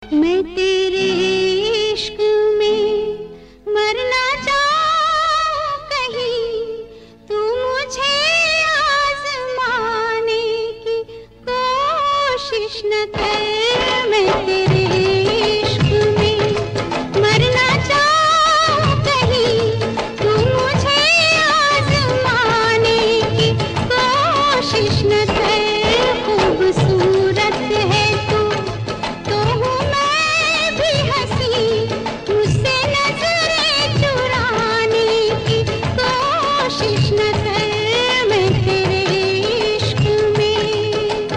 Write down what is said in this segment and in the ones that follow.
मैं तेरे इश्क में मरना चाहूं कहीं, तू मुझे आजमाने की कोशिश न कर। मैं तेरे इश्क में मरना चाहूं कहीं, तू मुझे आजमाने की कोशिश न कर। खूबसूरत है तू तो हूँ मैं भी हंसी, मुझसे नजरें चुराने की कोशिश न कर। मैं तेरे इश्क में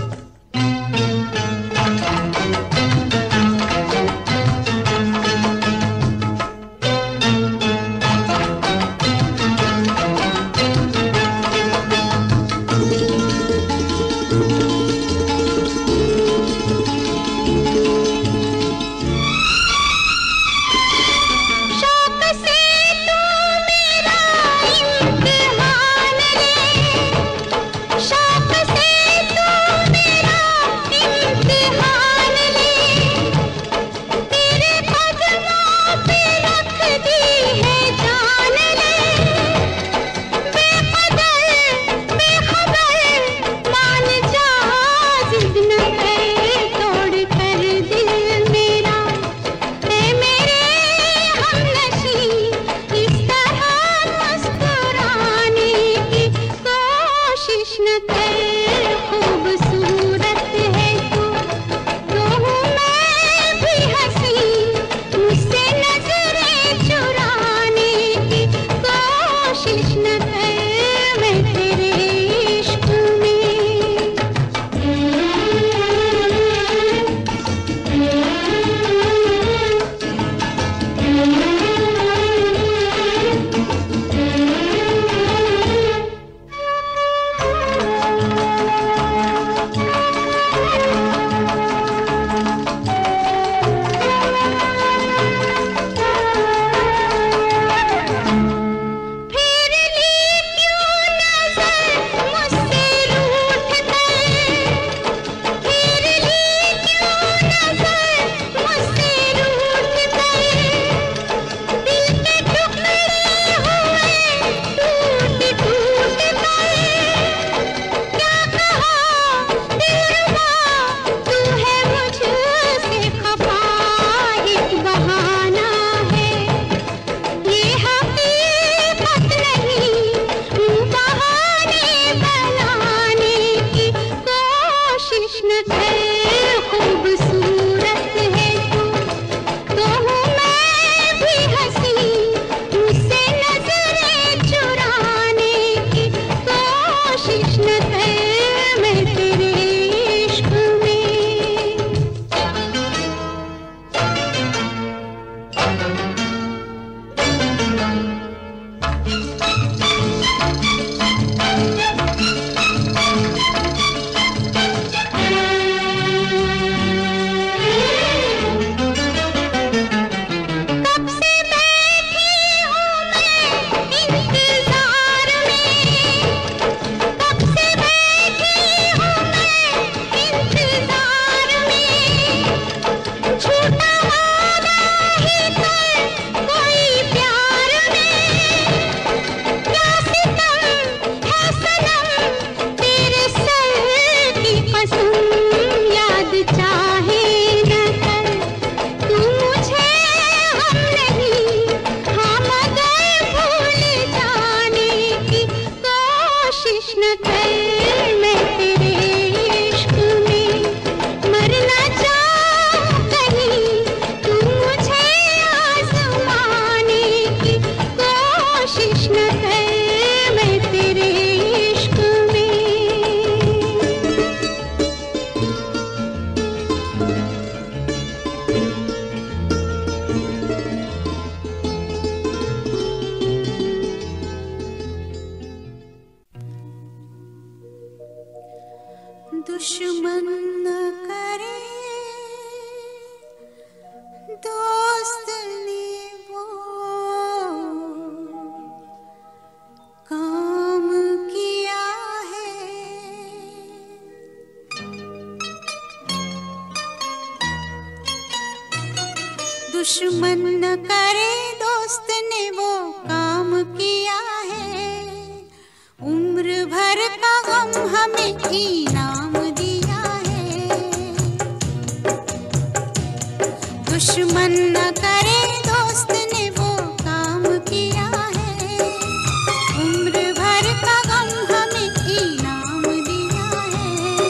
शौक से तू मेरा इम्तिहान ले, शौक से तू मेरा इम्तिहान ले। तेरे कदमों पे रख दी है जान ले, बेकदर बेखबर मान जा, जिद न कर तोड़ कर दिल मेरा है मेरे हमनशी। इस तरह मुस्कुराने की कोशिश न कर। खूबसूरत है तू तो हूँ मैं भी हंसी, मुझसे नजरें चुराने की कोशिश न कर। मैं तेरे इश्क में फिर ली क्यों नजर मुझसे रूठ कर, फिर ली क्यों नजर मुझसे रूठ कर। दिल के टुकड़े हुए टूट टूट कर, क्या कहा दिलरुबा तू है मुझसे खफा। एक बहाना है ये हकीकत नहीं, बहाने बनाने की कोशिश न कर। खूबसूरत है तू तो हूँ मैं भी हंसी, मुझसे नजरें चुराने की कोशिश न कर। मैं तेरे इश्क में कब से बैठी हूँ मैं इंतजार में, कब से बैठी हूँ मैं इंतजार में। झूठा वादा ही कर कोई प्यार में, क्या सितम है सनम तेरे सर की कसम। याद चाहे न कर तू मुझे हम नहीं, हाँ मगर भूल जाने की कोशिश न कर। मैं तेरे इश्क में मरना चाहूं कहीं, तू मुझे आजमाने की कोशिश न कर। मैं तेरे इश्क में दुश्मन न करे दोस्त ने वो काम किया है। दुश्मन न करे दोस्त ने वो काम किया है, उम्र भर का गम हमें इनाम दिया है। दुश्मन न करे दोस्त ने वो काम किया है, उम्र भर का गम हमें इनाम दिया है।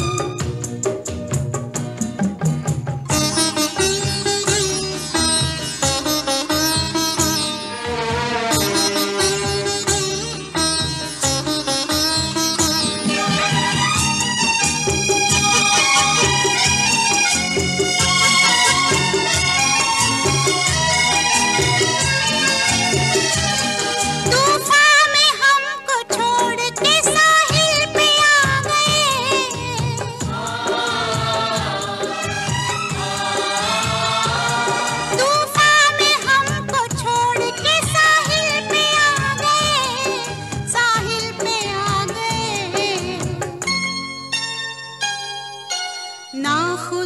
ना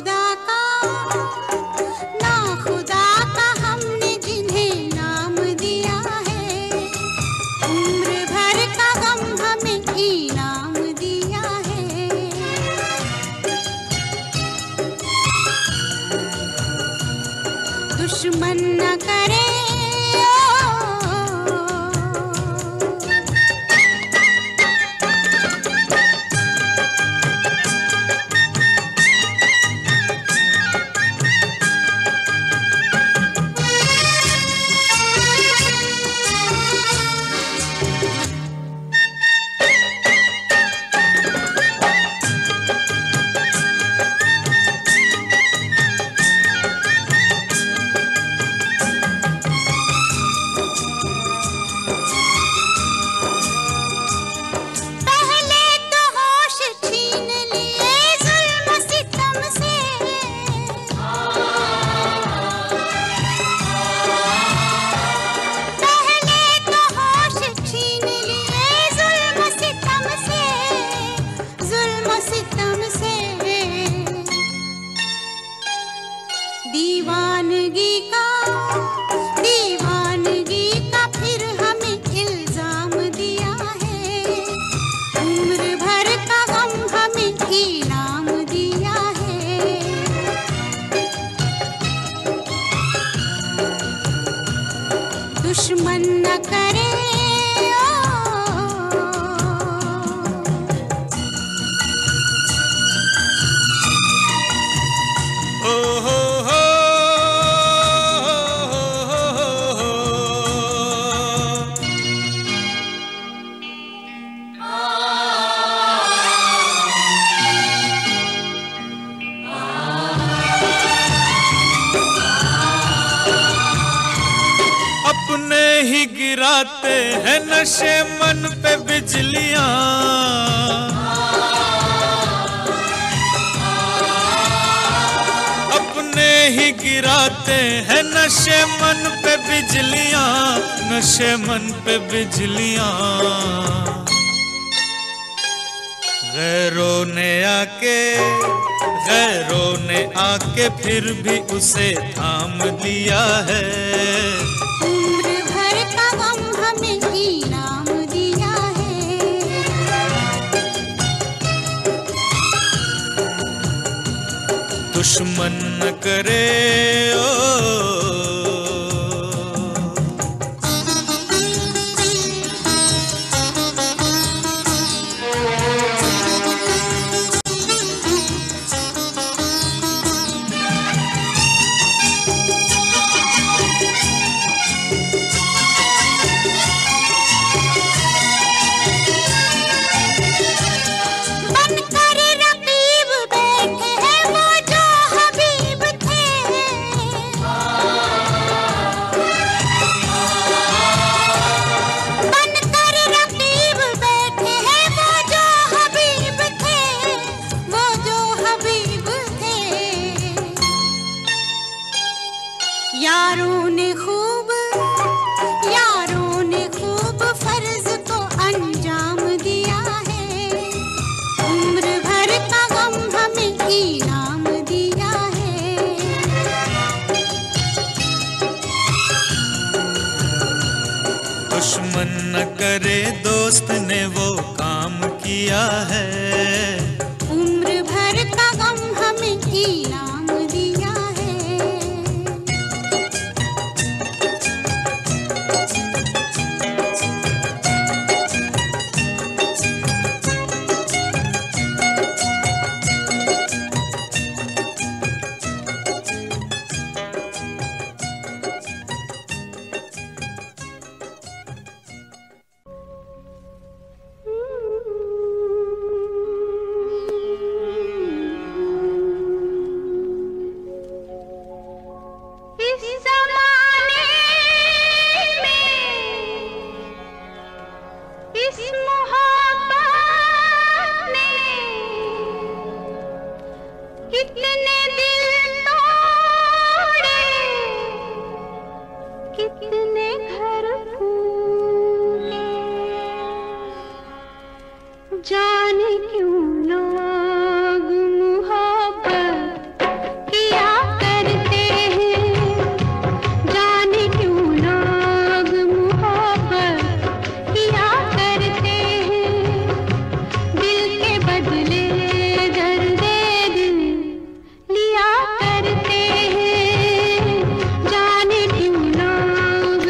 खुदा का हमने जिन्हें नाम दिया है, उम्र भर का गम हमें इनाम दिया है। दुश्मन न करे दीवानगी का फिर हमें इल्जाम दिया है, उम्र भर का गम हमें इनाम दिया है। दुश्मन न करे अपने ही गिराते हैं नशे मन पे बिजलियां, अपने ही गिराते हैं नशे मन पे बिजलियां, नशे मन पे बिजलियां। गैरों ने आके फिर भी उसे थाम लिया है, उम्र भर का गम हमें इनाम दिया है। दुश्मन न करे यारों ने खूब फर्ज को अंजाम दिया है, उम्र भर का गम हमें इनाम दिया है। दुश्मन न करे दोस्त ने वो काम किया है। उम्र भर का गम हमें इनाम दिया है। जाने क्यों लोग मोहब्बत किया करते हैं, जाने क्यों लोग मोहब्बत किया करते हैं। दिल के बदले दर्द दिल लिया करते हैं, जाने क्यों लोग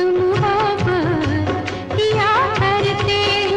मोहब्बत किया करते हैं।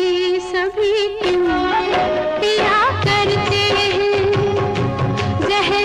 सभी क्यों पिया करते हैं,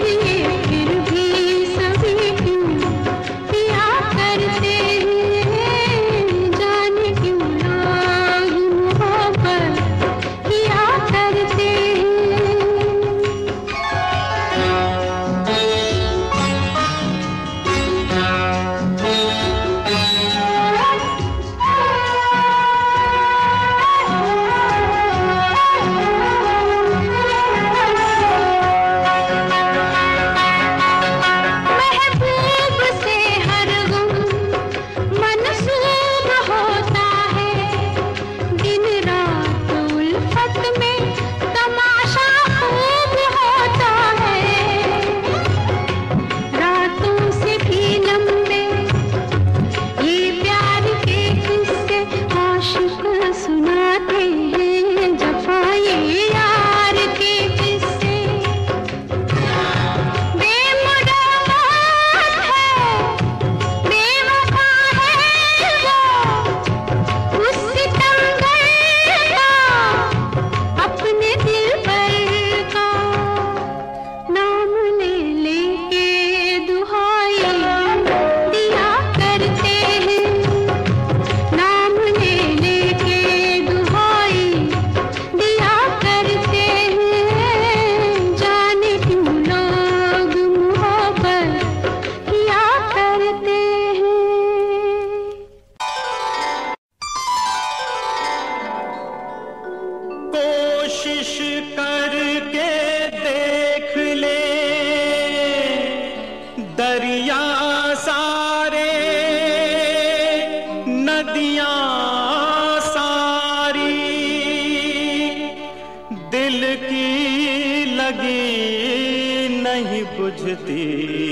नहीं बुझती,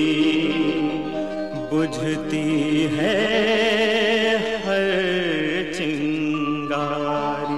बुझती है हर चिंगारी।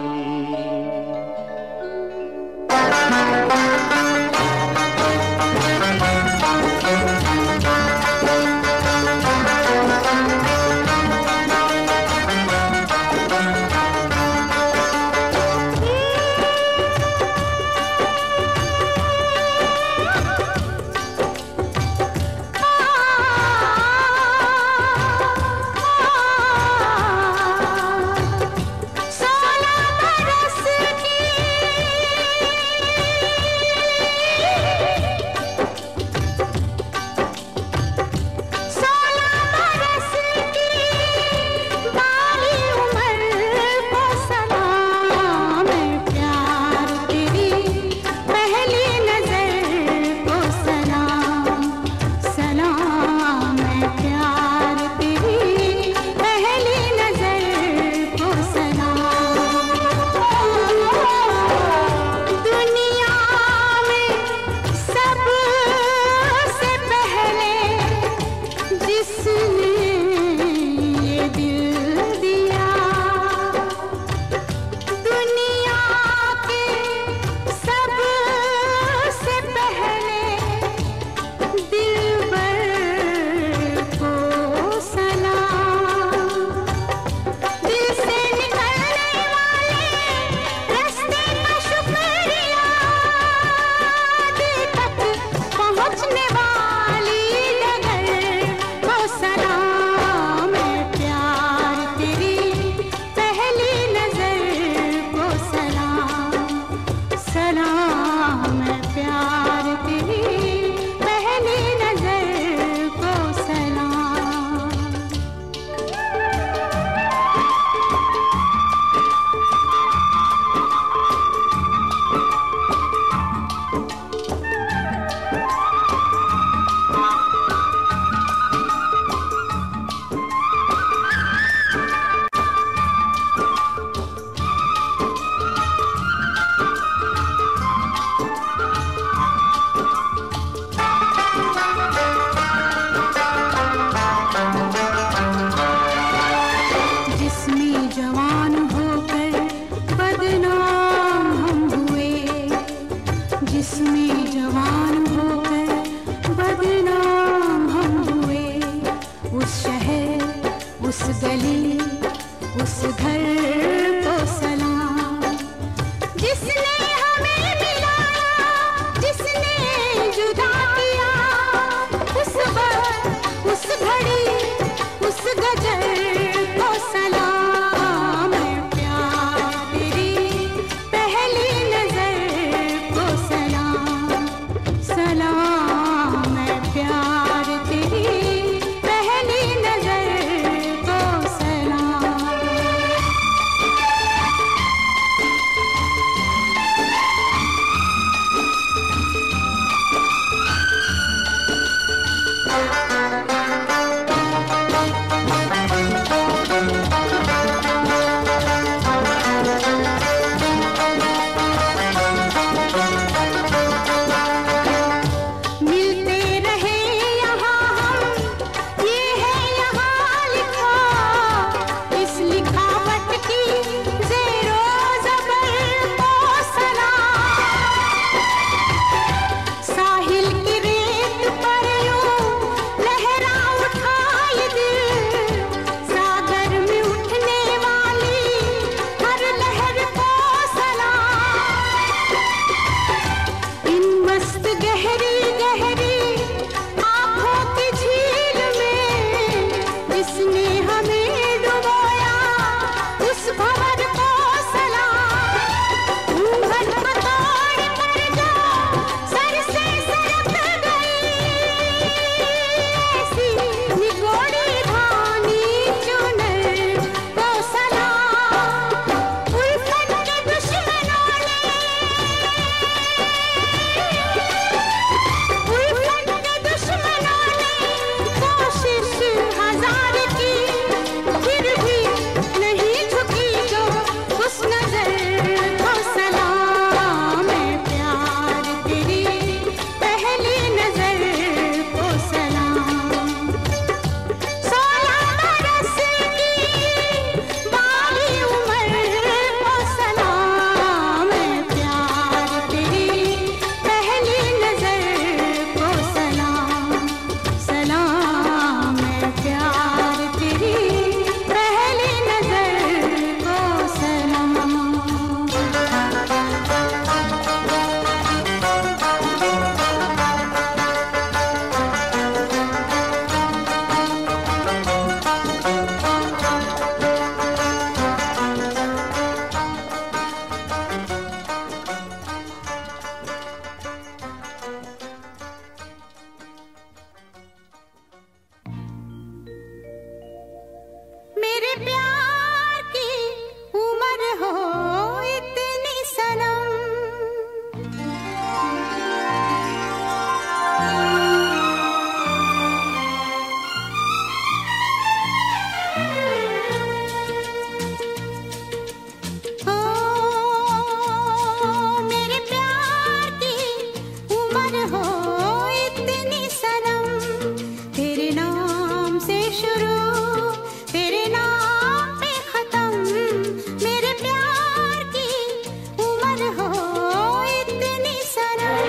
उम्र हो इतनी सनम, तेरे नाम से शुरू तेरे नाम पे खत्म, मेरे प्यार की उम्र हो इतनी सनम।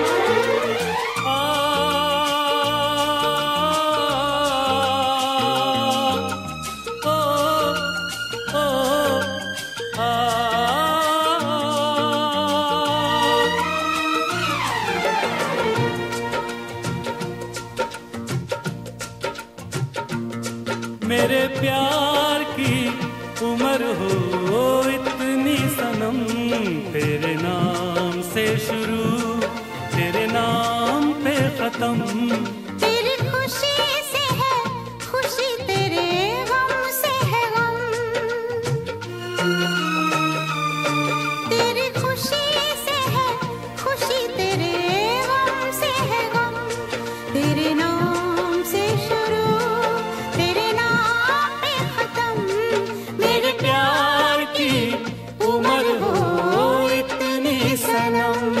मेरे प्यार की उम्र हो इतनी सनम, तेरे नाम से शुरू तेरे नाम पे खत्म, तेरी खुशी से है खुशी, तेरे गम से है गम, तेरी खुशी से है खुशी, तेरे गम से है गम, तेरे नाम से शुरू तेरे नाम पे खत्म, मेरे प्यार की उम्र हो इतनी सनम।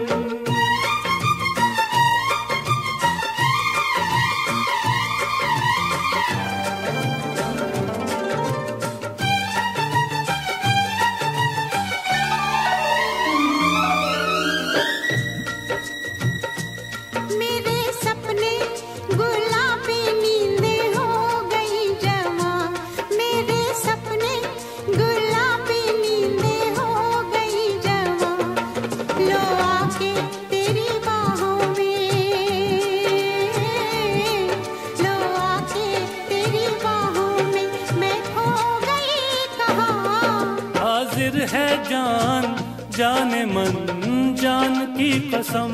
मेरे सपने गुलाबी नींदें हो गई जमा, मेरे सपने गुलाबी नींदें हो गई जमा, लो आके तेरी बाहों में, लो आके तेरी बाहों में, मैं खो गई कहाँ। हाजिर है जान जाने मन जान की कसम,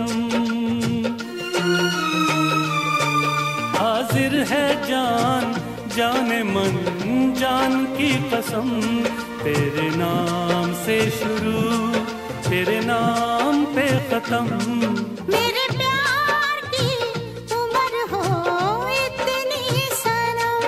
हाजिर है जान जाने मन जान की कसम, तेरे नाम से शुरू तेरे नाम पे खत्म, मेरे प्यार की उम्र हो इतनी सनम।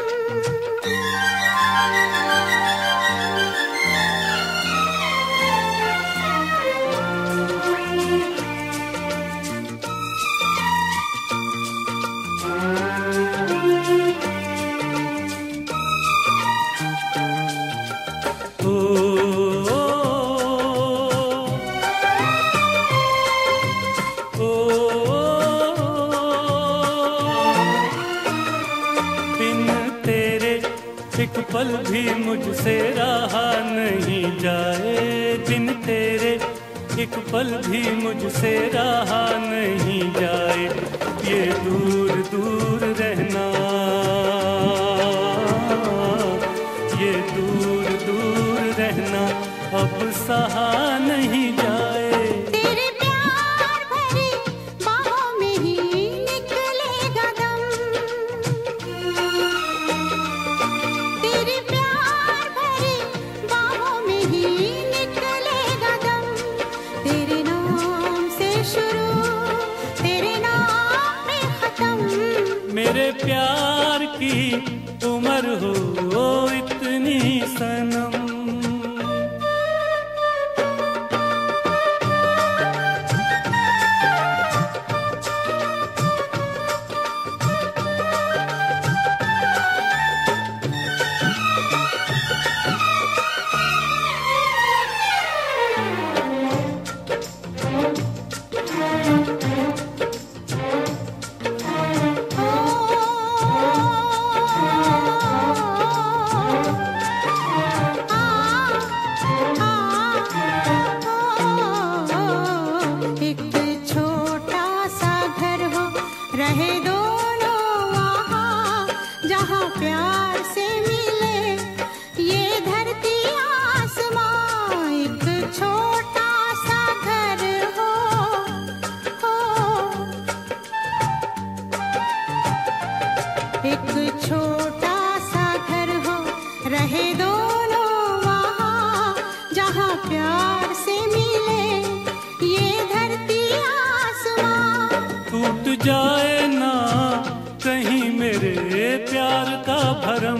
बिन तेरे एक पल भी मुझसे रहा नहीं जाए, बिन तेरे एक पल भी मुझसे रहा नहीं जाए, ये दूर दूर रहना, ये दूर दूर रहना अब सहा नहीं जाए। तेरे प्यार भरी बाहों में ही निकलेगा दम, तेरे प्यार भरी बाहों में ही निकलेगा दम, तेरे नाम से शुरू तेरे नाम पे खत्म, मेरे प्यार की उम्र हो इतनी सनम। रहे दोनों वहाँ जहाँ प्यार से मिले ये धरती आसमां, एक छोटा सा घर हो, एक छोटा सा घर हो, रहे दोनों वहाँ जहाँ प्यार से मिले ये धरती आसमां। टूट जाए ना कहीं मेरे प्यार का भरम,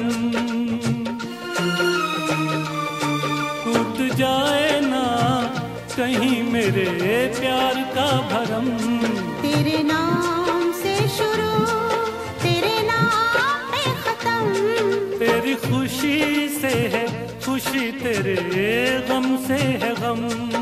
टूट जाए ना कहीं मेरे प्यार का भरम, तेरे नाम से है गम,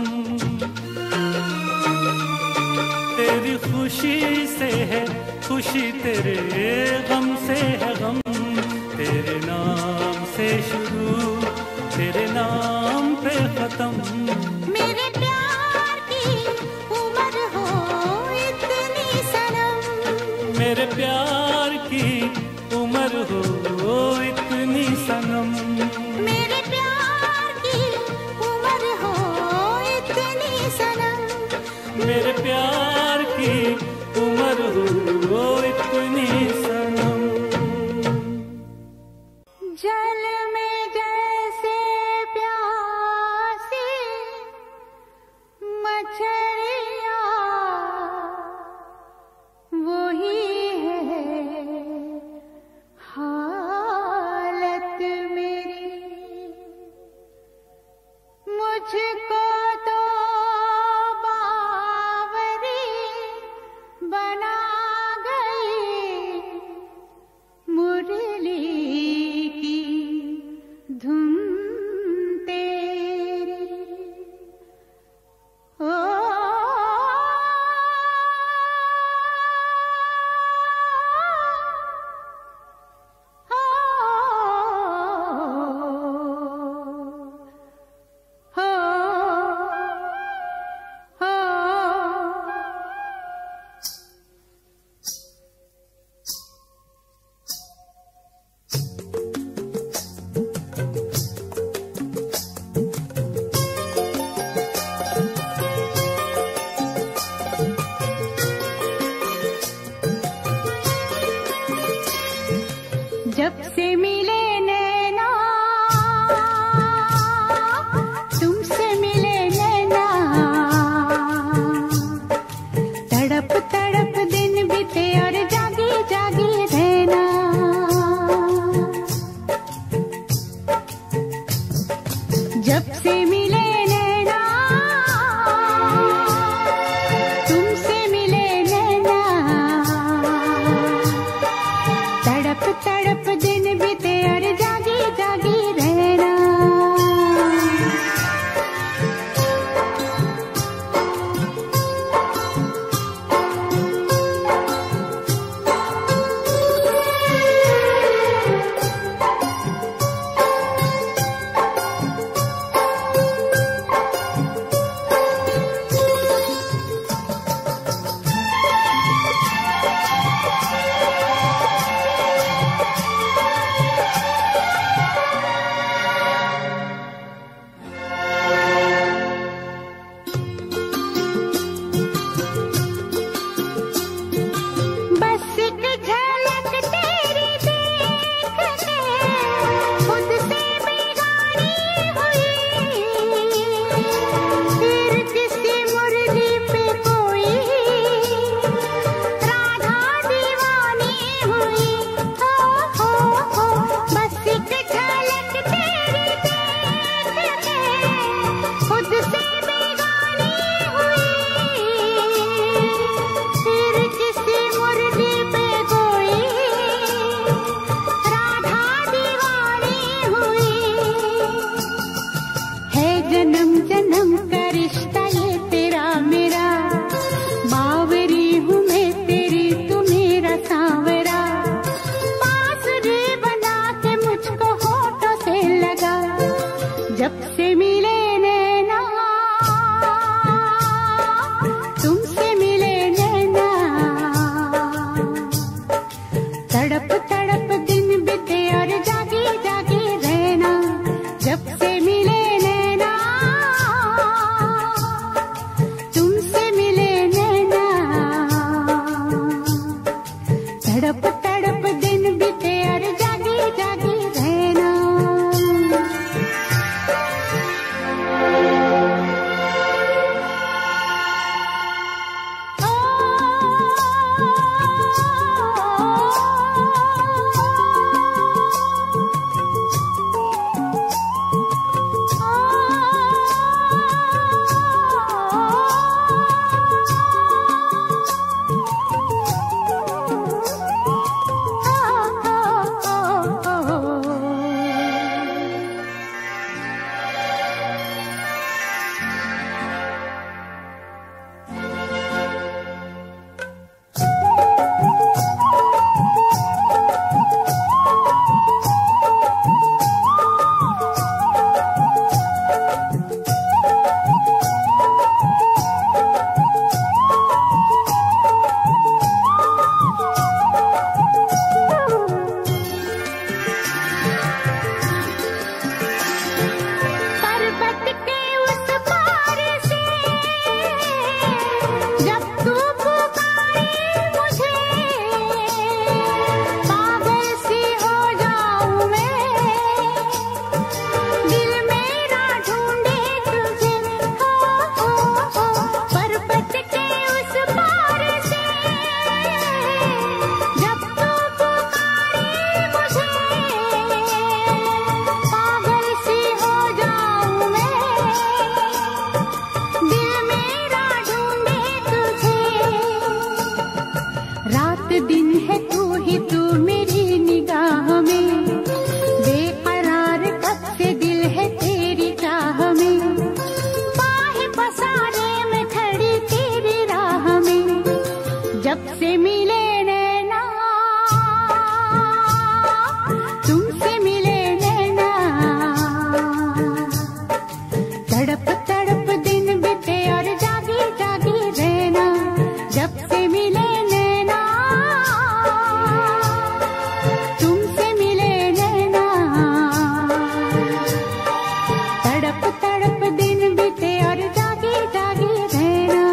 तेरी खुशी से है खुशी, तेरे गम से है गम। तेरे नाम से शुरू, तेरे नाम पे खत्म। मेरे प्यार की उम्र हो इतनी सनम, मेरे प्यार की उम्र हो इतनी सनम, मेरे प्यार की उम्र हो इतनी सनम, मेरे प्यार की उम्र हो इतनी सनम। जल में जैसे प्यासी मछलियाँ वही है हालत मेरी, मुझको तो बावरी बना गई मुरली की धुन तेरी। ओ जब से मिले नैना, तुमसे मिले नैना, तड़प तड़प दिन बीते और जागी जागी रहना। जब से मिले नैना, तुमसे मिले नैना, तड़प तड़प दिन बीते दिन है तू ही तू मेरी निगाह में, बेकरार कब से दिल है तेरी चाह में, बाहें पसारे में खड़ी तेरी राह में, जब से मिले नैना तुमसे मिले नैना, तड़प तड़प दिन बीते और जागी जागी रहना, जब से मिले नैना तुमसे मिले नैना, तड़प तड़प दिन बीते और जागी जागी रहना।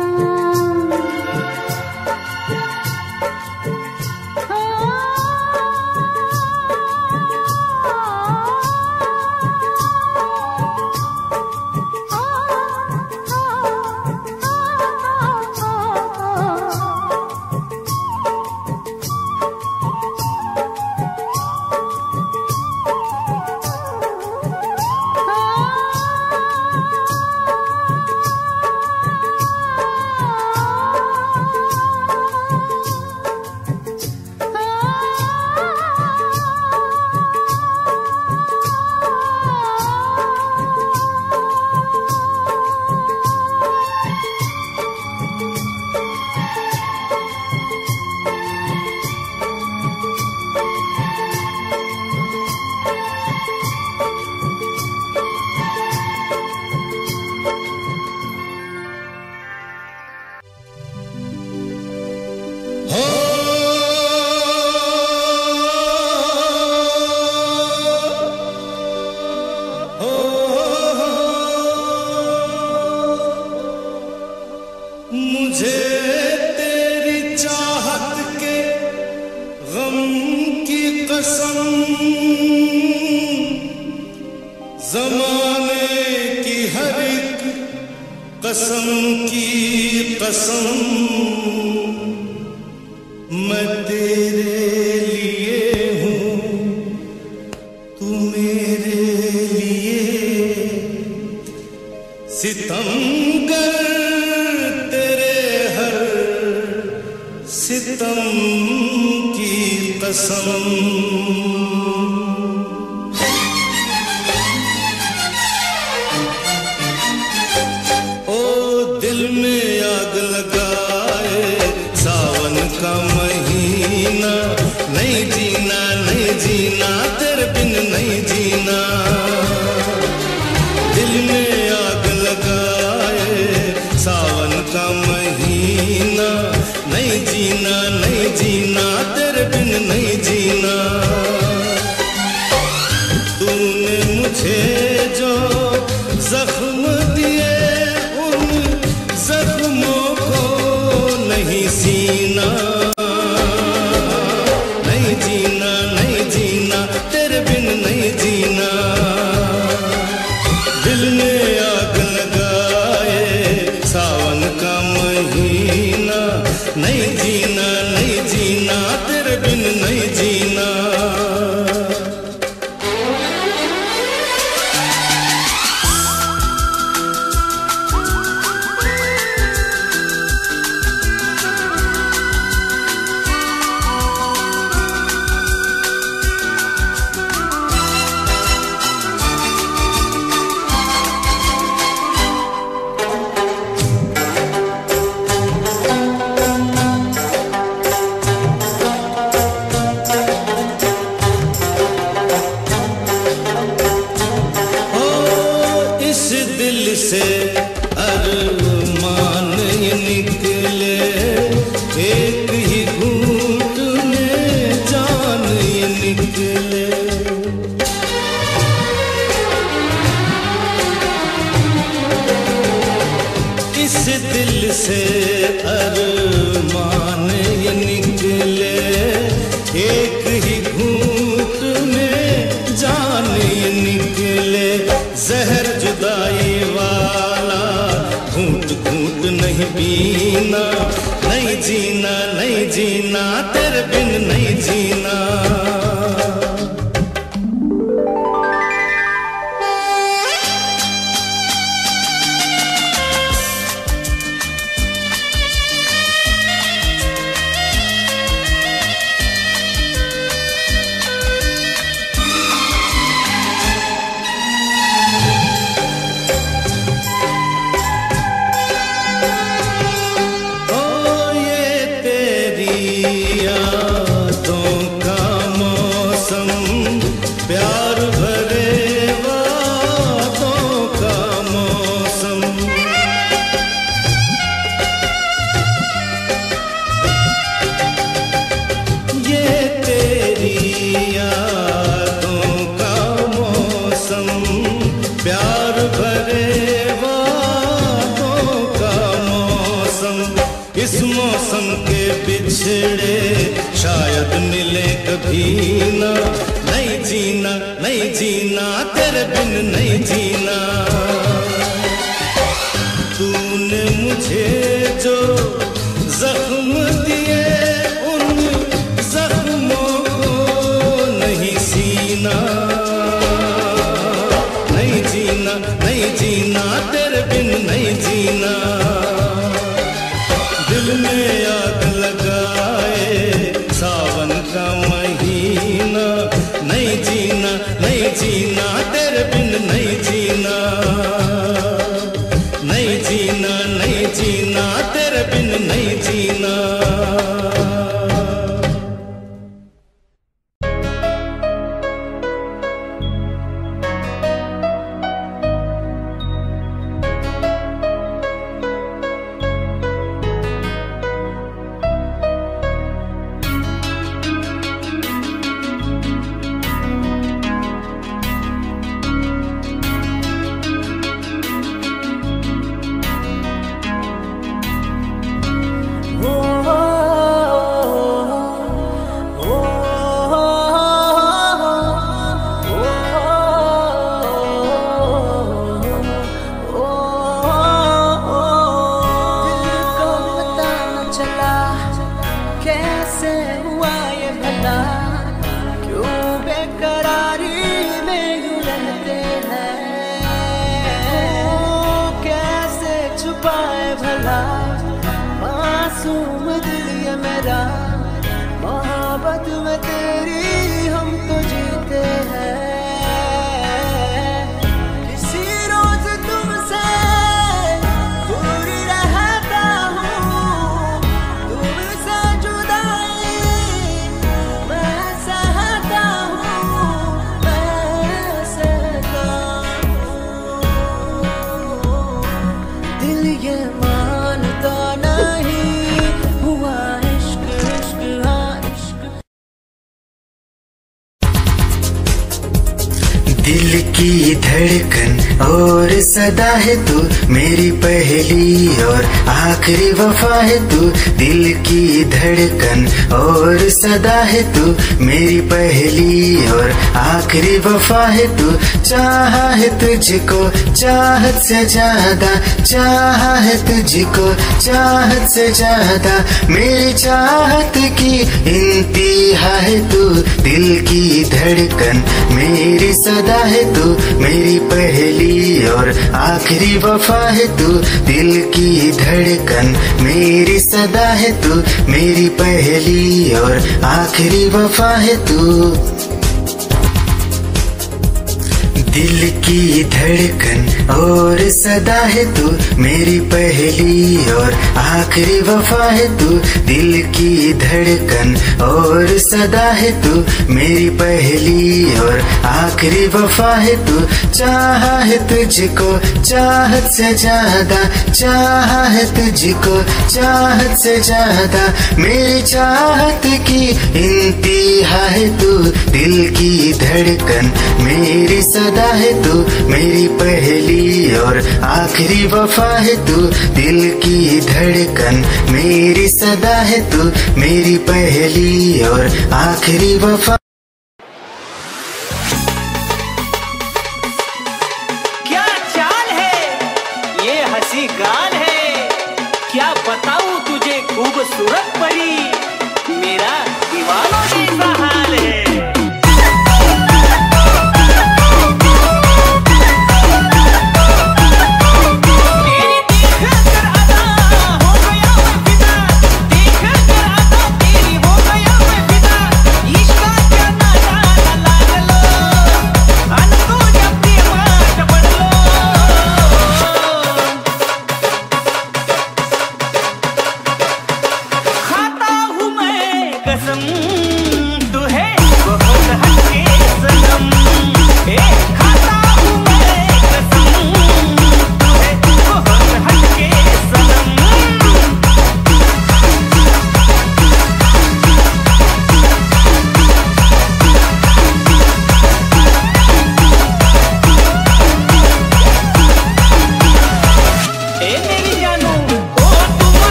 मुझे तेरी चाहत के गम की कसम, ज़माने की हर एक कसम की कसम, मैं तेरे लिए हूँ तू मेरे लिए, सितमगर सितम की कसम। ओ दिल में आग लगाए सावन का महीना, नहीं जीना नहीं जीना तेरे बिन नहीं जीना, दिल में आग लगाए सावन का महीना, नहीं जीना नहीं जीना तेरे बिन नहीं जीना, तूने मुझे जो जख्म दिए उन जख्मों को नहीं सीना, नहीं जीना नहीं जीना तेरे बिन नहीं जीना, दिल में आग लगाए सावन का महीना, नहीं जीना नहीं जीना तेरे बिन नहीं जीना। से अरमान ये निकले, एक ही घूंट में जान ये निकले, इस दिल से अरमान ये निकले, एक ही घूंट में जान ये निकले, जहर जुदाई वाला घूंट घूंट नहीं पीना, नहीं जीना नहीं जीना तेरे बिन नहीं जीना। यादों का मौसम, प्यार भरे वादों का मौसम। ये तेरी यादों का मौसम, प्यार भरे वादों का मौसम। इस मौसम के बिछड़े शायद मिले कभी ना, नहीं जीना नहीं जीना तेरे बिन नहीं जीना। तूने मुझे जो जख्म दिए उन जख्मों को नहीं सीना, नहीं जीना नहीं जीना तेरे बिन नहीं जीना। दिल में आग लगाए सावन का महीना, नहीं जीना नहीं जीना तेरे बिन नहीं जीना, नहीं जीना नहीं जीना तेरे बिन नहीं जीना। दिल की धड़कन और सदा है तू, मेरी पहली और आखिरी वफा है तू। दिल की धड़कन और सदा है तू, मेरी पहली और आखिरी वफा है तू। चाहा है तुझको चाहत से ज्यादा, चाहा है तुझको चाहत से ज्यादा, मेरी चाहत की इंतहा है तू। दिल की धड़कन मेरी सदा है तू, मेरी पहली और आखिरी वफा है तू। दिल की धड़कन मेरी सदा है तू, मेरी पहली और आखिरी वफा है तू। दिल की धड़कन और सदा है तू, मेरी पहली और आखिरी वफा है तू। दिल की धड़कन और सदा है तू, मेरी पहली और आखिरी वफा है तू। चाहा है तुझको चाहत से ज्यादा, चाहा है तुझको चाहत से ज्यादा, मेरी चाहत की इंतहा है तू। दिल की धड़कन मेरी सदा है तू, मेरी पहली और आखिरी वफा है तू। दिल की धड़कन मेरी सदा है तू, मेरी पहली और आखिरी वफा। क्या चाल है ये हंसी गाल है, क्या बताऊं तुझे खूबसूरत परी, मेरा दीवानों जैसा हाल है। इश्क का कसम, तू है बहुत हटके सनम, खाता हूँ मैं कसम, तू है बहुत हटके सनम।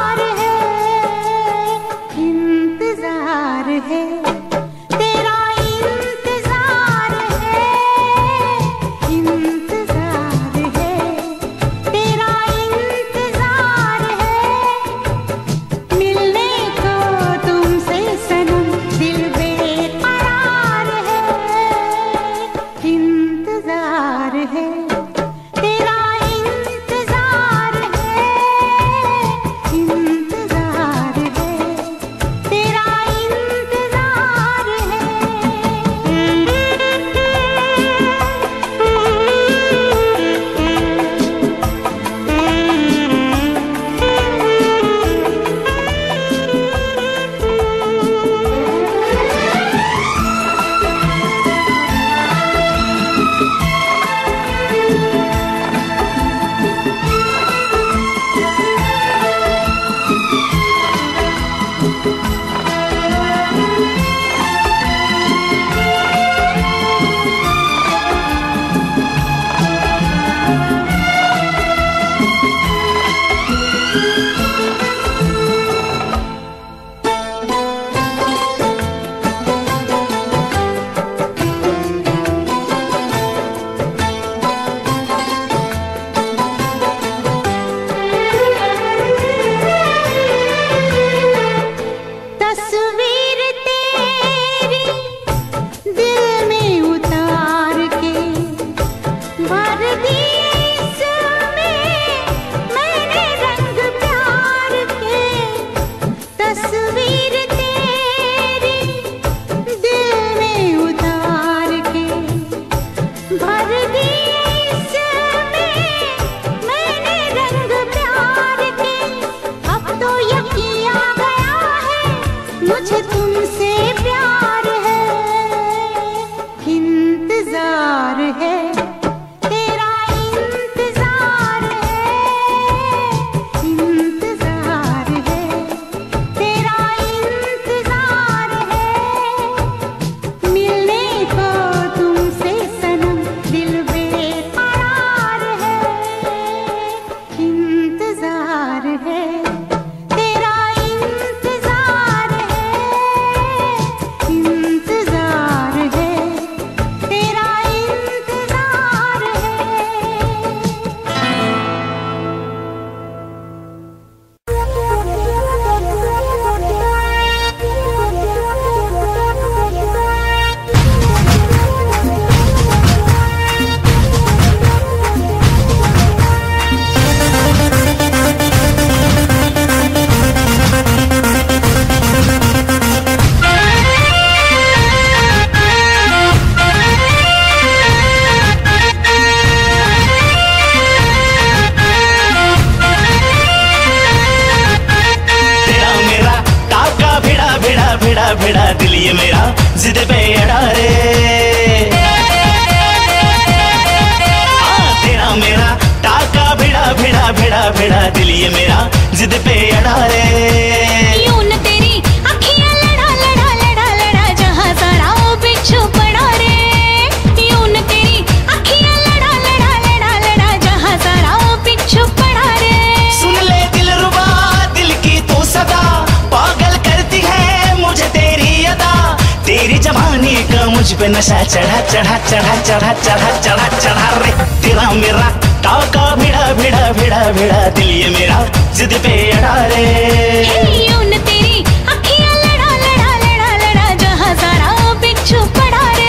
तेरा पे अड़ा रे। तेरा मेरा टाका भिड़ा भिड़ा भिड़ा भिड़ा दिल ये मेरा जिद पे अड़ा रे। यूं न तेरी अखियां लड़ा लड़ा लड़ा लड़ा जहां सारा बिच्छू पड़ा रे। यूं न तेरी अखियां लड़ा लड़ा लड़ा लड़ा जहां सारा बिच्छू पड़ा रे। सुन ले दिलरुबा दिल की तू सदा, पागल करती है मुझे तेरी अदा। तेरी जवानी का मुझ पे नशा चढ़ा चढ़ा चढ़ा चढ़ा चढ़ा चढ़ा चढ़ा रे। तेरा मेरा टाका भिड़ा भिड़ा भिड़ा भिड़ा दिल ये मेरा जिद पे अड़ा रे। यूं न तेरी अखियां लड़ा लड़ा लड़ा लड़ा जहां सारा बिच्छू पड़ा रे।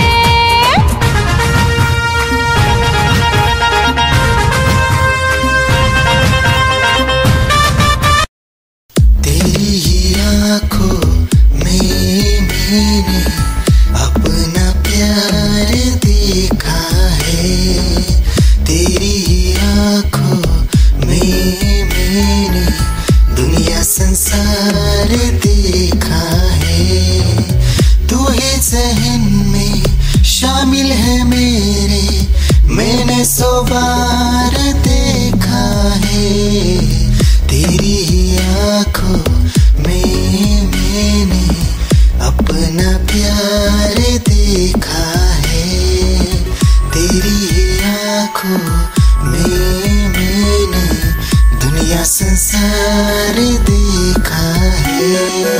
तेरी ही आँखों में मैंने अपना प्यार देखा है। तेरी ही आँखों में मैंने दुनिया संसार देखा है। तू ही ज़हन में शामिल है मेरे, मैंने 100 बार देखा है। तेरी ही आँखों में मैंने अपना प्यार देखा है। तेरी ही आँखों में मैंने दुनिया संसार देखा है।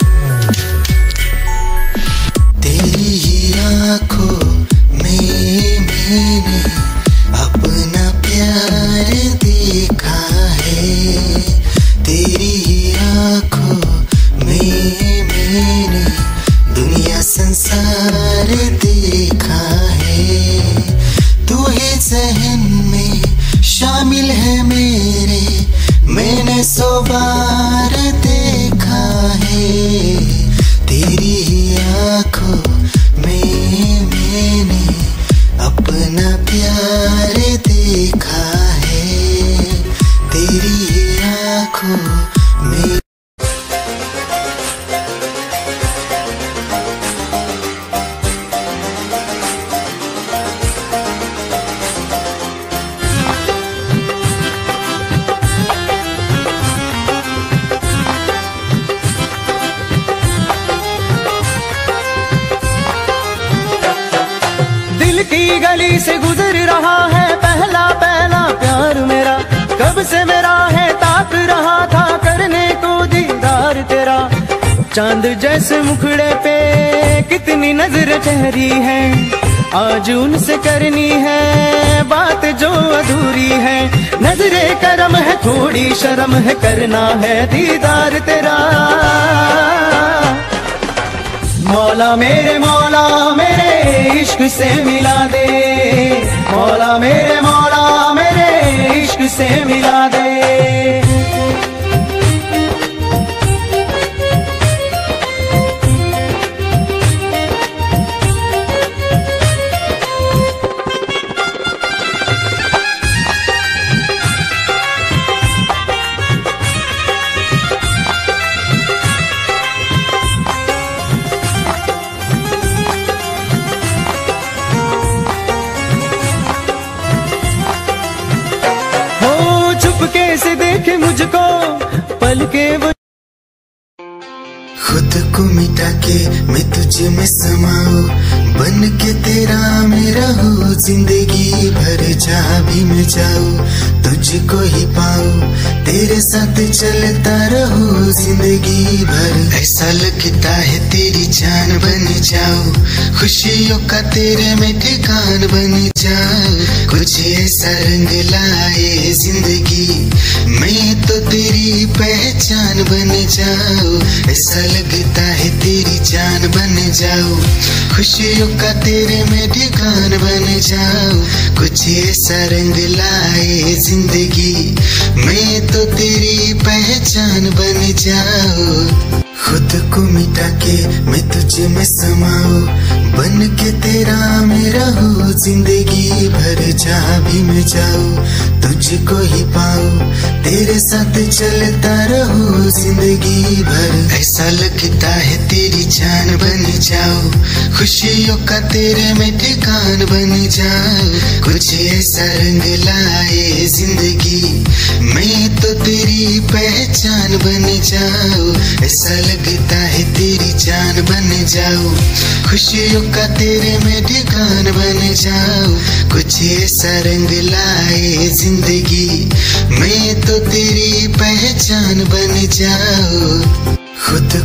तेरी ही आँखों में मैंने अपना प्यार देखा है। तेरी ही आँखों में मैंने दुनिया संसार देखा है। तू ही ज़हन में शामिल है मेरे, मैंने 100 बार देखा है। तेरी ही आँखों में मैंने अपना प्यार देखा है। तेरी ही आँखों में की गली से गुजर रहा है पहला पहला प्यार मेरा। कब से मेरा है ताक रहा था करने को दीदार तेरा। चांद जैसे मुखड़े पे कितनी नजर ठहरी है, आज उनसे करनी है बात जो अधूरी है। नजरे करम है थोड़ी शर्म है, करना है दीदार तेरा। मौला मेरे इश्क से मिला दे। मौला मेरे इश्क से मिला दे। से देखे मुझको पल के वो खुद को मिटा के मैं तुझे में समाऊं, बन के तेरा मैं रहूं। जिंदगी भर जहाँ भी मैं जाऊं तुझको ही पाऊं, तेरे साथ चलता रहूं जिंदगी भर। ऐसा लगता है तेरी जान बन जाऊं, खुशियों का तेरे में ठिकान बन जाऊं। कुछ ऐसा रंग लाए जिंदगी, मैं तो तेरी पहचान बन जाऊं। ऐसा लगता है तेरी जान बन जाऊं, खुशियों का तेरे में ठिकान बन जाऊं। कुछ ऐसा रंग लाए जिंदगी, मैं तो तेरी पहचान बन जाऊं। खुद को मिटा के मैं तुझे में समाऊं, बन के तेरा मैं रहूं जिंदगी भर, जहाँ भी मैं जाऊं तुझको ही पाऊं, तेरे साथ चलता रहूं जिंदगी भर। ऐसा लगता है तेरी जान बन जाऊं, खुशियों का तेरे में ठिकान बन जाऊं, कुछ ऐसा रंग लाए जिंदगी, मैं तो तेरी पहचान बन जाऊं। ऐसा लगता है तेरी जान बन जाऊं, खुशियों का तेरे में ठिकान बन जाऊं, कुछ ऐसा रंग लाए जिंदगी, मैं तो तेरी पहचान बन जाऊं। खुद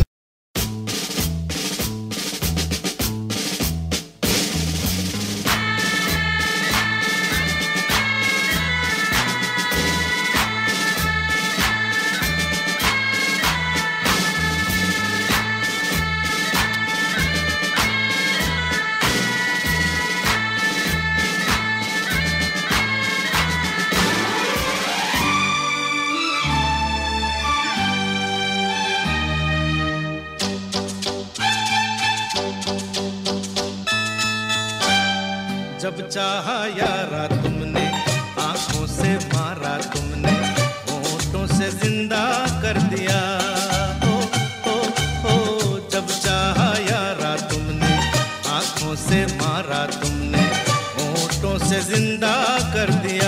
जब चाहा यारा तुमने, आंखों से मारा तुमने, होठों से जिंदा कर दिया। ओ ओ ओ जब चाहा यारा तुमने, आंखों से मारा तुमने, होठों से जिंदा कर दिया।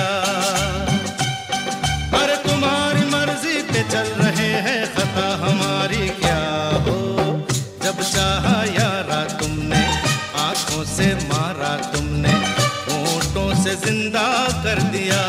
अरे तुम्हारी मर्जी पे चल रहे हैं, खता हमारी क्या हो। जब चाहा यारा तुमने, आंखों से मारा तुमने, होठों से जिंदा कर दिया।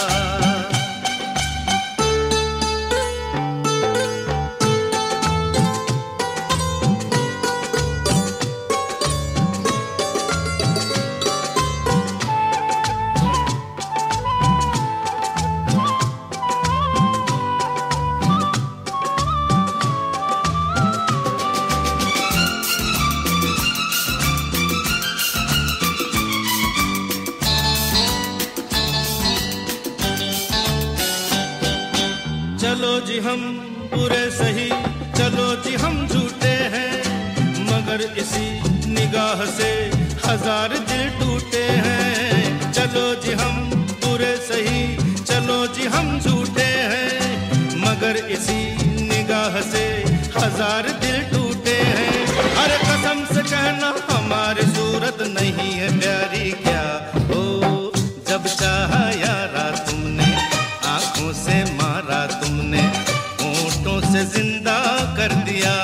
चलो जी हम बुरे सही, चलो जी हम झूठे हैं, मगर इसी निगाह से हजार दिल टूटे हैं। चलो जी हम बुरे सही, चलो जी हम झूठे हैं, मगर इसी निगाह से हजार दिल टूटे हैं। अरे कसम से कहना हमारी सूरत नहीं है प्यारी क्या हो। जब चाहा यारा तुमने, आंखों से मारा तुमने, होठों से जिंदा कर दिया।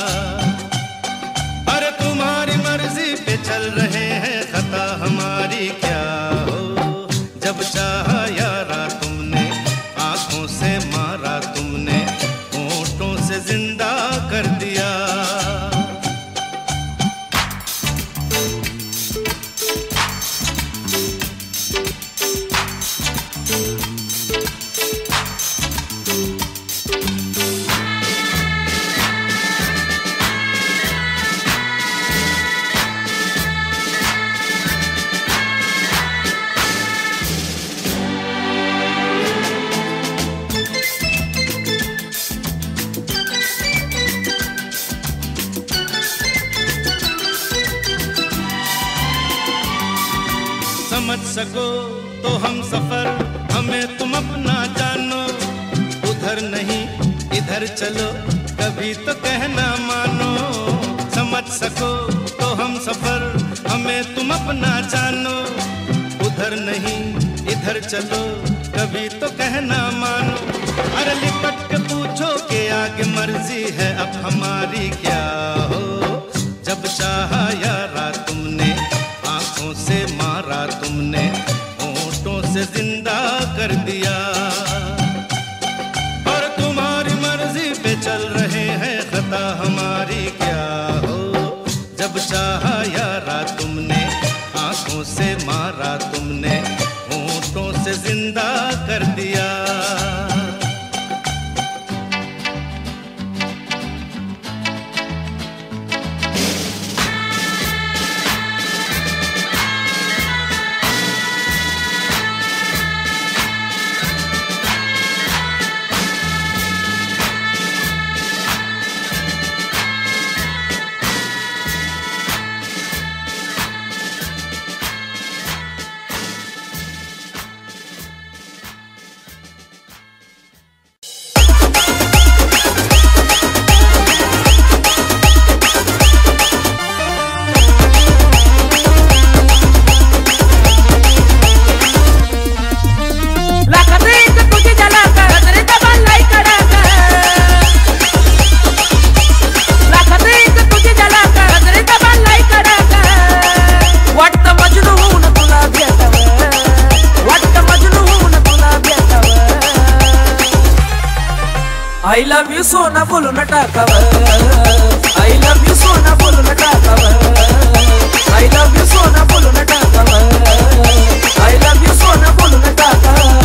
अरे तुम्हारी मर्जी पे चल रहे हैं, खता हमारी क्या हो। जब चाहा यारा तुमने, आंखों से मारा तुमने, होठों से जिंदा कर दिया। समझ सको तो हम सफर, हमें तुम अपना जानो, उधर नहीं इधर चलो, कभी तो कहना मानो। समझ सको तो हम सफर, हमें तुम अपना जानो, उधर नहीं इधर चलो, कभी तो कहना मानो। अरे लिपट के पूछो कि आगे मर्जी है अब हमारी क्या हो। जब चाहा यारा तुमने, आंखों से मारा तुमने, होठों से जिंदा कर दिया। और तुम्हारी मर्जी पे चल रहे हैं, खता हमारी क्या हो। जब चाहा यारा तुमने, आंखों से मारा तुमने, होठों से जिंदा कर दिया। बोलो नटाकाव, आई लव यू सोना बोलो नटाकाव, आई लव यू सोना बोलो नटाकाव, आई लव यू सोना बोलो नटाकाव।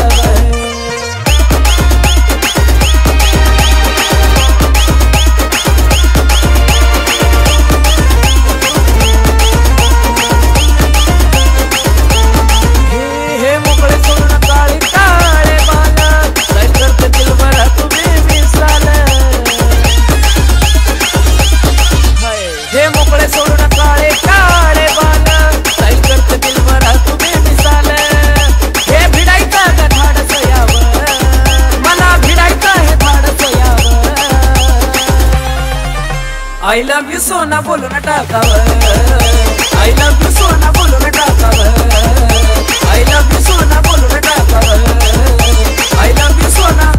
I love you सोना बोलो नटाकाव, I love you सोना बोलो नटाकाव, I love you सोना बोलो नटाकाव, I love you सोना।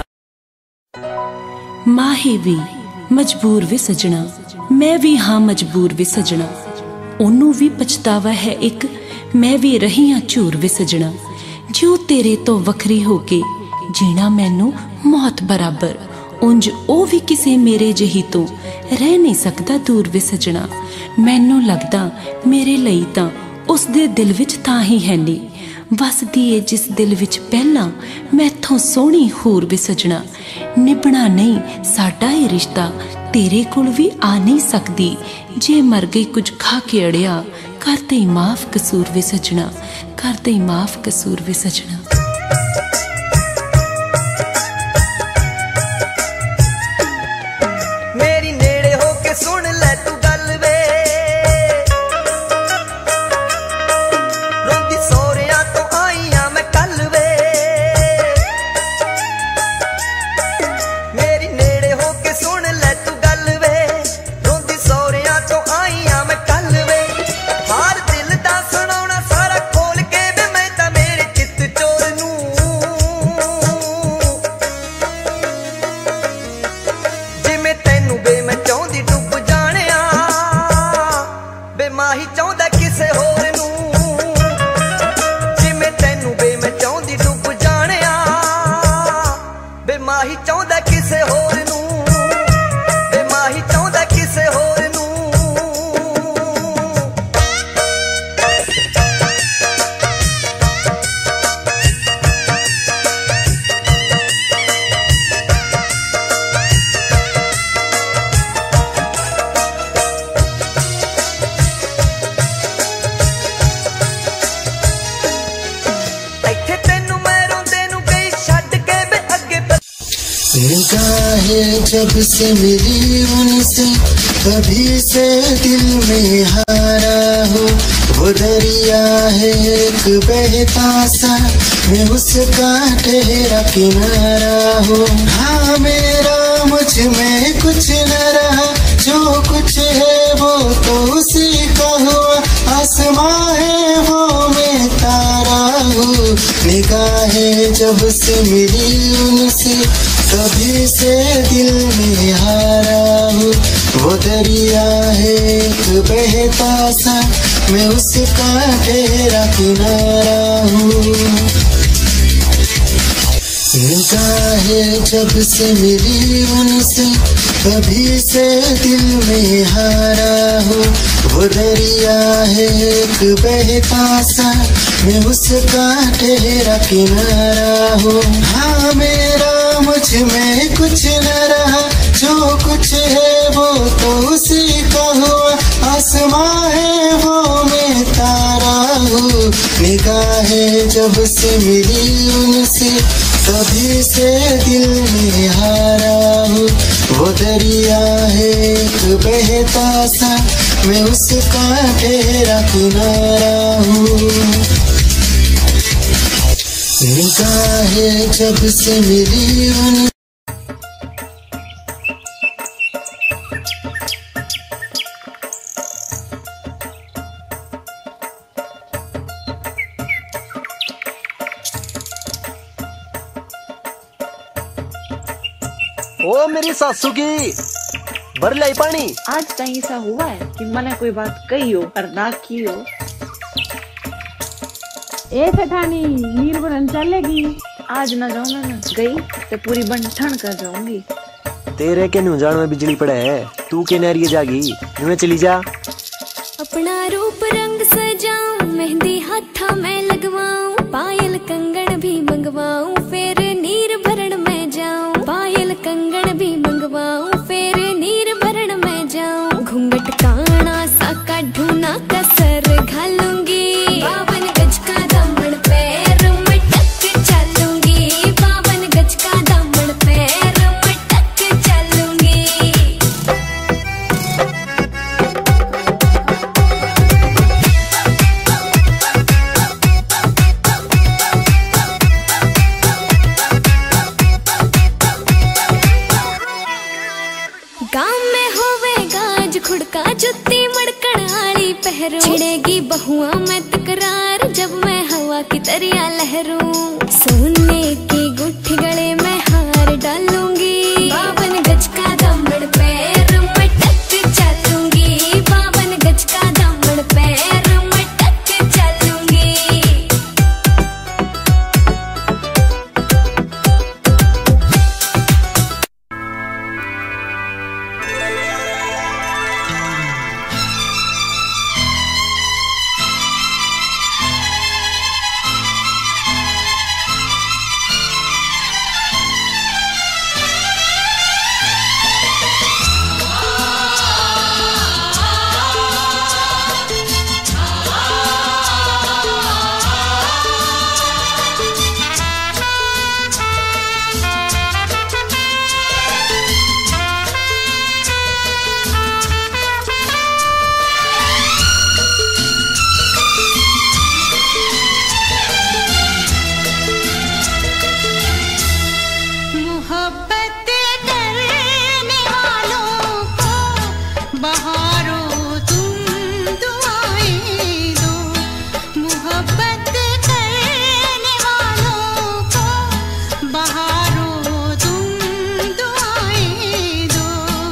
माही भी मजबूर वे सजना, मैं भी हाँ मजबूर वे सजना, ओनू भी पछतावा है एक, मैं भी रही हाँ झूर वे सजना, जो तेरे तो वखरी होके जीना मैनू मौत बराबर, उंज ओ भी किसे मेरे जही तो रह नहीं सकता दूर वे सजना, मैनू लगदा मेरे लई तां उस दे दिल विच तां ही है नी, वसदी ए जिस दिल विच पहला मैथों सोहनी होर वे सजना, निभना नहीं साडा ए रिश्ता तेरे कोल भी आ नहीं सकदी, जे मर गई कुछ खा के अड़िया, कर दई माफ कसूर वे सजना, कर दई माफ कसूर वे सजना। सुन ले तू गल वे, रोंदी सोहरिया तो आई हां मैं कल वे, मेरी नेड़े होके सुन ले तू गल वे, रोंदी सोहरिया तो आई हां मैं कल वे, हार दिल दा सुनाउणा सारा खोल के वे मैं तां मेरे चित चोर नू, जिवें तैनू बे मैं चाहुंदी डुब माही चाहुंदा किसे होर नू, जिवें तैनू बे मैं चाहुंदी डुब जाणिया, बे माही चाहुंदा किसे होर नू, बे माही चाहुंदा किसे होर नू। निगाहें जब से मिली उनसे तभी से दिल में हारा हो, वो दरिया है एक बहता सा, मैं उसका ठहरा किनारा हो, हाँ मेरा मुझ में कुछ न रहा, जो कुछ है वो तो उसी का हुआ, आसमां है वो मैं तारा हूँ, निगाहें जब से मिली उनसे कभी से दिल में हारा हूँ, वो दरिया है एक बहता सा, मैं उसका ठहरा किनारा हूँ, निगाहें जब से मिली उनसे कभी से दिल में हारा हूँ, वो दरिया है एक बहता सा, मैं उसका ठहरा किनारा हूँ, हाँ मेरा मुझ में कुछ न रहा, जो कुछ है वो तो उसी का हुआ, आसमां है वो मैं तारा हूँ, निगाहें जब से मिली उनसे तभी से दिल में हारा हूँ, वो दरिया है एक बहता सा, मैं उसका ठहरा किनारा हूँ, निगाहें जब से मिली उन ओ मेरी सासू की भर लाई पानी। आज कहीं ऐसा हुआ है कि मैंने कोई बात कही हो और ना की हो। ए सेठानी नीर बनन चलेगी? आज ना जाऊँ, ना गई तो पूरी बन ठन कर जाऊंगी। तेरे के न्यू जान में बिजली पड़े है, तू के नरिये जागी नुए चली जा। अपना रूप रंग सजाऊं, मेहंदी हाथा में लगवाऊं, पायल कंगन भी मंगवाऊं, फिर नीर भरण में जाऊं। पायल कंगन भी मंगवाऊं, फिर नीर भरण में जाऊं। घूंघट काना सा काढूं ना कसर घालूंगी, 52 गज का दामन पैर मटक चलूंगी, 52 गज का दामन पैर मटक चलूंगी। गाँव में होवे गाज खुड़का, जुत्ती मड़कड़ आली पहरू, छिड़ेगी बहुआ में तकरार जब मैं हवा की तरिया लहरूं। सोने की गुट्ठी गले में हार डालूंगी, 52 गज का दामन पैर मटक चलूंगी, 52 गज का दामन पैर मटक चलूंगी। मोहब्बत करने वालों को बहारो तुम दुआएं दो, मोहब्बत करने वालों को बहारो तुम दुआएं दो।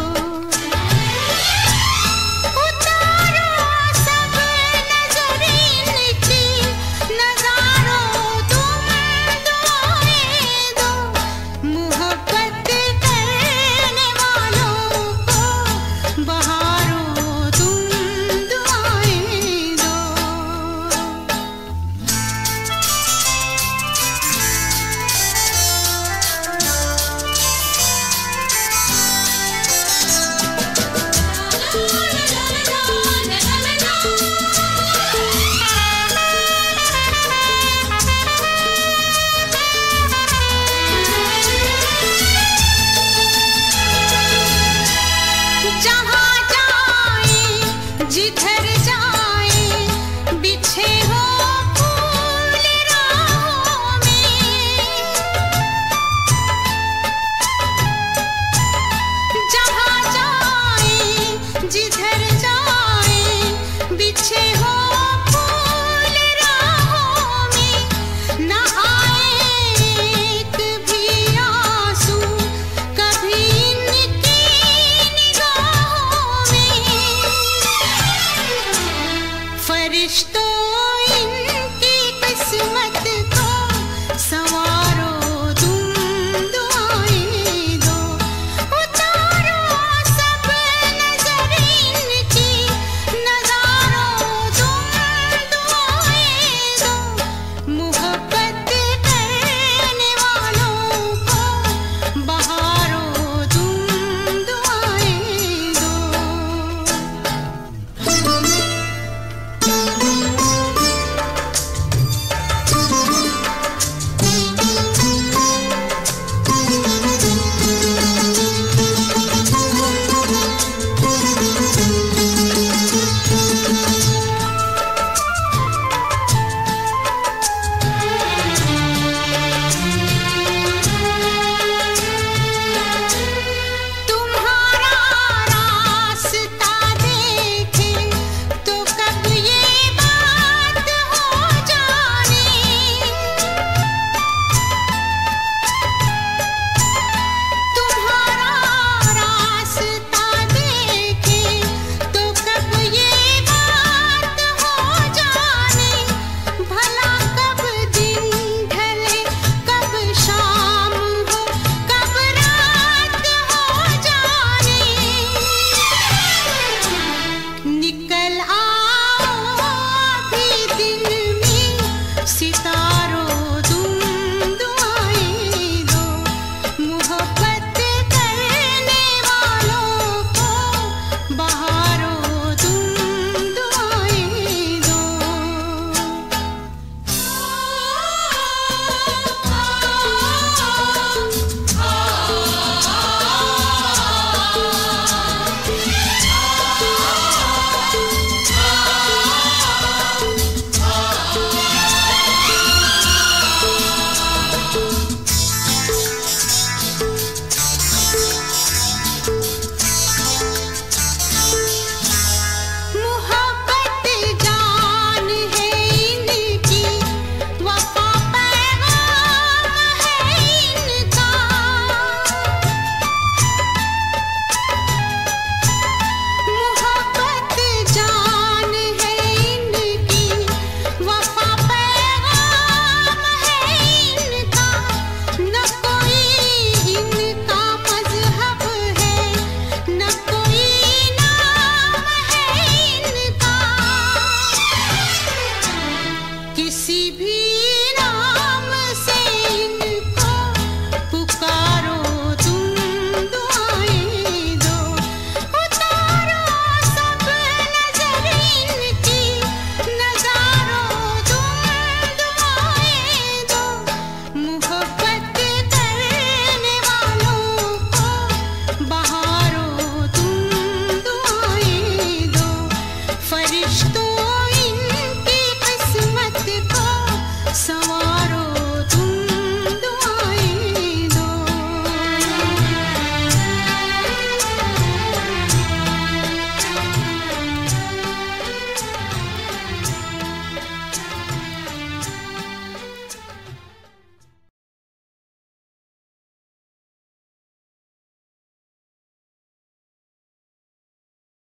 उतारो सब नजर इनकी, नजारो तुम दुआएं दो, मोहब्बत करने वालों को बहारो तुम दुआएं दो। जहाँ जाए जिधर जाए बिछे हो फूल राहों में, जहाँ जाए जिधर जाए बिछे हो फूल राहों में। न आए एक भी आंसू कभी इनकी निगाहों में, फरिश्तों